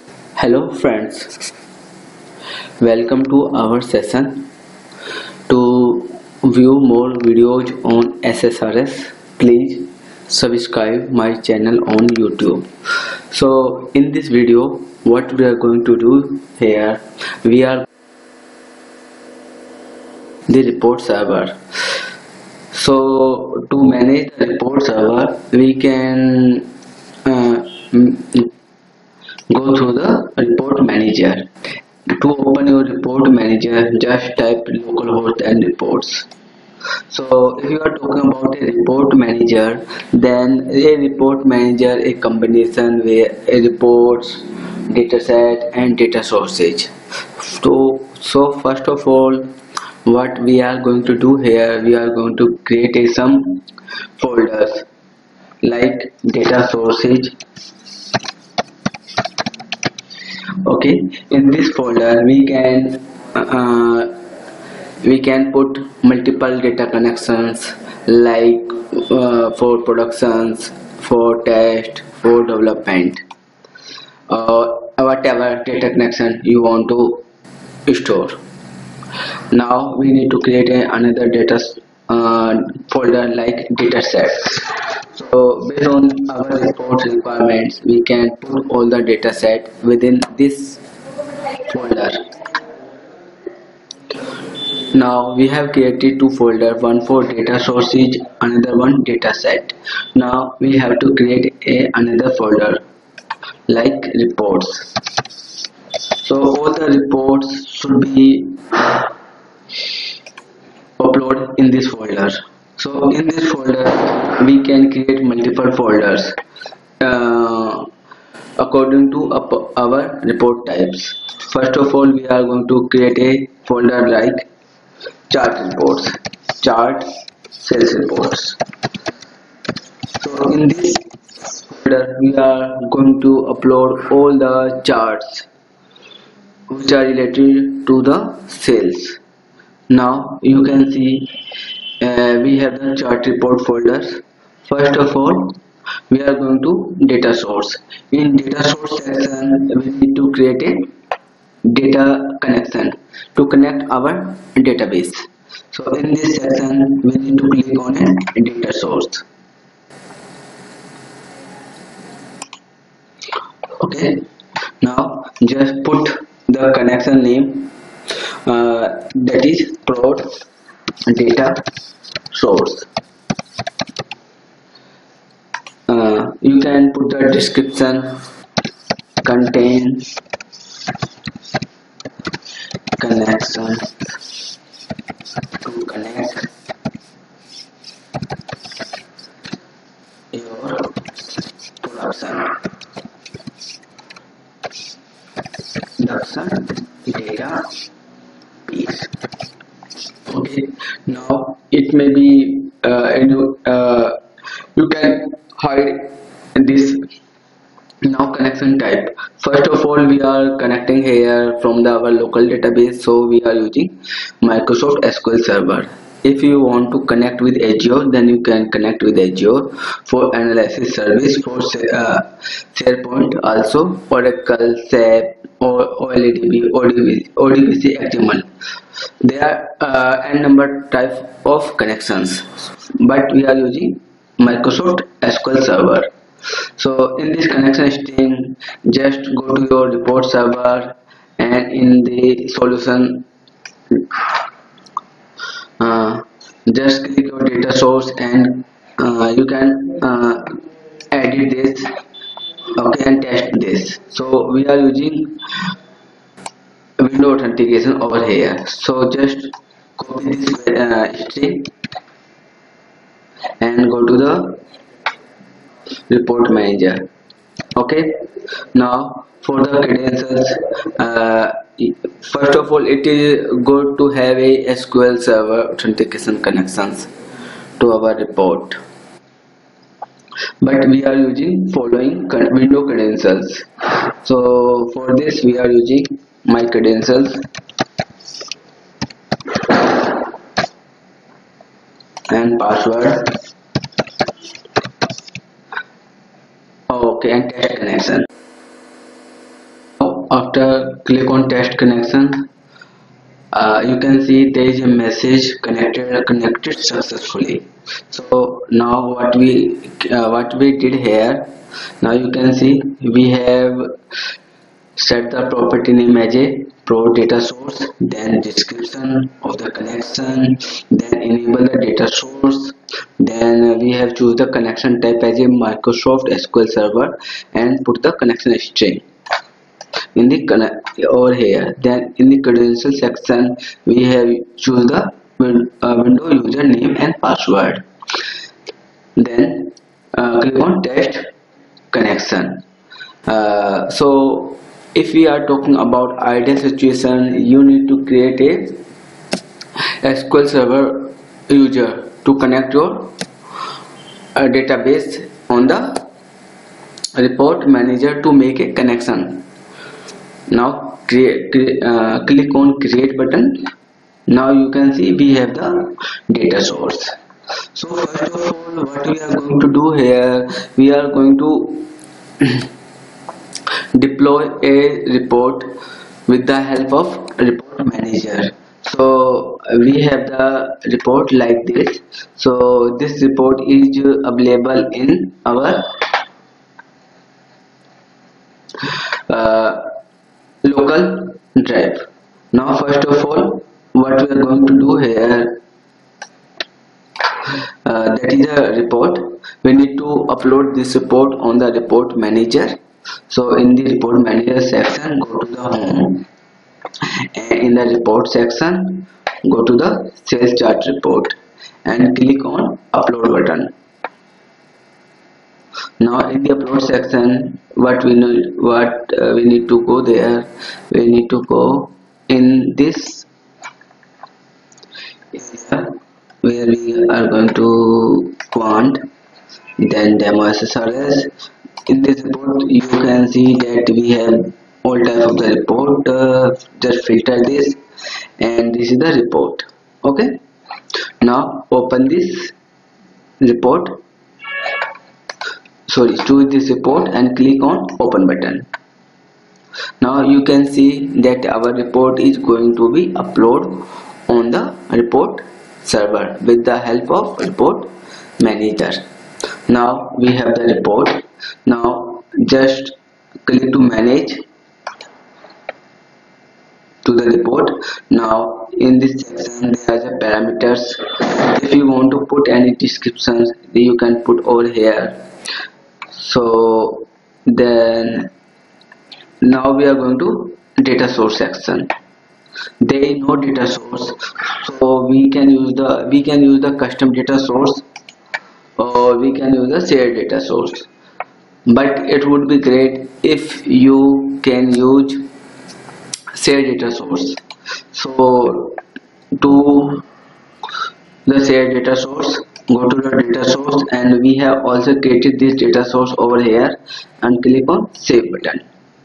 Hello friends, welcome to our session. To view more videos on SSRS, please subscribe my channel on YouTube. So in this video, what we are going to do here, we are the report server. So to manage the report server, we can uh, go through the report manager. To open your report manager, just type localhost and reports. So if you are talking about a report manager, then a report manager a combination where a reports, dataset and data sources. So first of all, what we are going to do here, we are going to create some folders like data sources. Okay, in this folder we can put multiple data connections like for productions, for test, for development, whatever data connection you want to store. Now we need to create another data folder like data sets. So based on our report requirements, we can put all the data set within this folder. Now we have created two folders, one for data sources, another one data set. Now we have to create another folder like reports. So all the reports should be uploaded in this folder. So in this folder we can create multiple folders according to our report types. First of all, we are going to create a folder like chart reports, chart sales reports. So in this folder we are going to upload all the charts which are related to the sales. Now you can see we have the chart report folders. First of all, we are going to data source. In data source section we need to create a data connection to connect our database. So in this section we need to click on a data source. Okay, now just put the connection name that is prod data source. You can put the description contain connection to connect your production data piece. Okay, now it may be you can hide this. Now connection type, first of all we are connecting here from our local database, so we are using Microsoft SQL Server. If you want to connect with Azure, then you can connect with Azure for analysis service, for SharePoint, also Oracle, SAP or OLEDB, ODBC, XML. There are n number type of connections, but we are using Microsoft SQL Server. So in this connection string, just go to your report server and in the solution just click your data source and you can edit this, okay, and test this. So we are using window authentication over here, so just copy this string and go to the report manager. Okay, now for the credentials, first of all it is good to have a SQL Server authentication connections to our report, but we are using following window credentials. So for this we are using my credentials and password, okay, and test connection. after click on test connection, you can see there is a message connected successfully. So now what we did here, now you can see we have set the property name as a pro data source, then description of the connection, then enable the data source, then we have choose the connection type as a Microsoft SQL Server and put the connection string in the over here. Then in the credential section we have choose the window username and password. Then click on test connection. So if we are talking about ideal situation, you need to create a SQL Server user to connect your database on the report manager to make a connection. Now click on create button. Now you can see we have the data source. So first of all, what we are going to do here, we are going to deploy a report with the help of report manager. So we have the report like this. So this report is available in our local drive. Now first of all, what we are going to do here, that is a report. We need to upload this report on the report manager. So in the report manager section, go to the home, and in the report section go to the sales chart report and click on upload button. Now in the upload section, what we need to go there, we need to go in this area where we are going to quant, then demo SSRS. In this report you can see that we have all type of the report. Just filter this, and this is the report. Okay, now open this report, choose this report and click on open button. Now you can see that our report is going to be uploaded on the report server with the help of report manager. Now we have the report. Now just click to manage to the report. Now in this section there are the parameters. If you want to put any descriptions, you can put over here. So then now we are going to data source section. There is no data source, so we can use the custom data source, or we can use the shared data source. But it would be great if you can use shared data source. So to the shared data source, go to the data source, and we have also created this data source over here, and click on save button.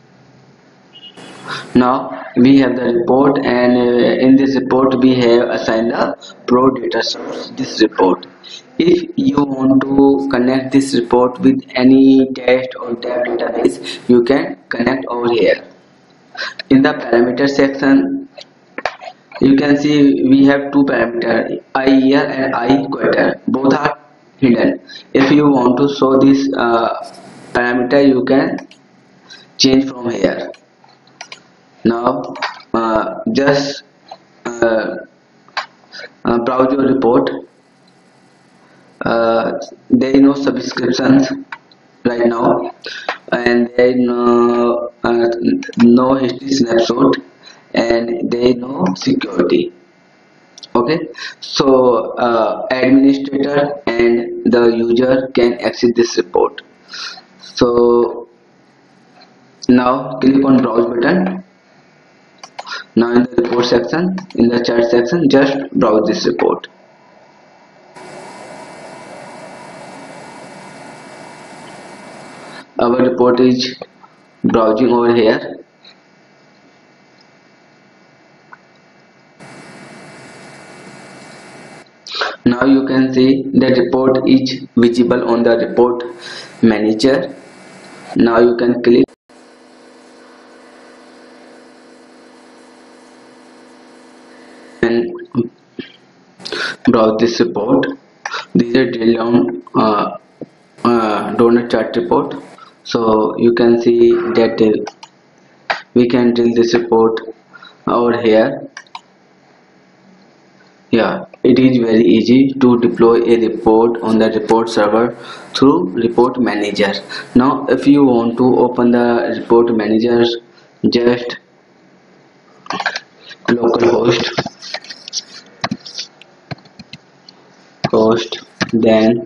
Now we have the report, and in this report we have assigned the pro data source, this report. If you want to connect this report with any test or tab database, you can connect over here. In the parameter section, you can see we have two parameters, I year and I quarter. Both are hidden. If you want to show this parameter, you can change from here. Now just browse your report. There is no subscriptions right now, and there is no history snapshot, and there is no security. Okay, so administrator and the user can access this report. So now click on browse button. Now in the report section, in the chart section, just browse this report. Our report is browsing over here. Now you can see the report is visible on the report manager. Now you can click browse this report. This is a drill down donut chart report. So you can see that we can drill this report over here. Yeah, it is very easy to deploy a report on the report server through report manager. Now if you want to open the report manager, just localhost host then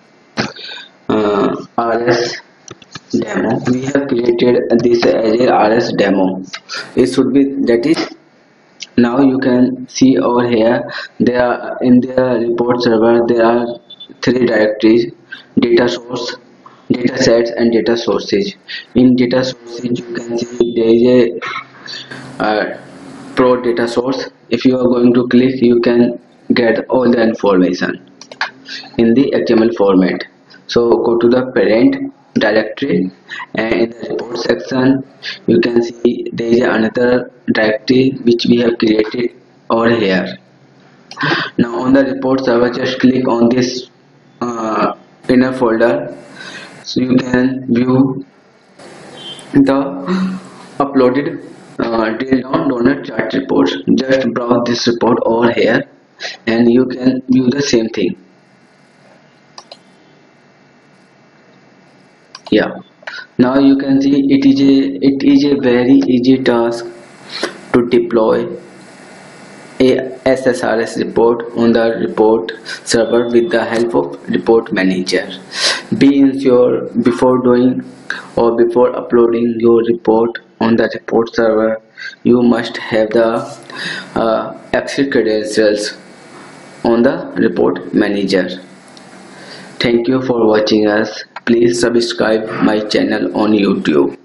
rs demo. We have created this as a rs demo. It should be, that is, now you can see over here, there are in the report server there are three directories: data source, data sets, and data sources. In data sources you can see there is a pro data source. If you are going to click, you can get all the information in the HTML format. So go to the parent directory, and in the report section you can see there is another directory which we have created over here. Now on the report server, just click on this inner folder, so you can view the uploaded drill down donut chart reports. Just browse this report over here and you can view the same thing. Yeah, now you can see it is a very easy task to deploy a SSRS report on the report server with the help of report manager. Be ensure before doing or before uploading your report on the report server, you must have the exit credentials on the report manager. Thank you for watching us. Please subscribe my channel on YouTube.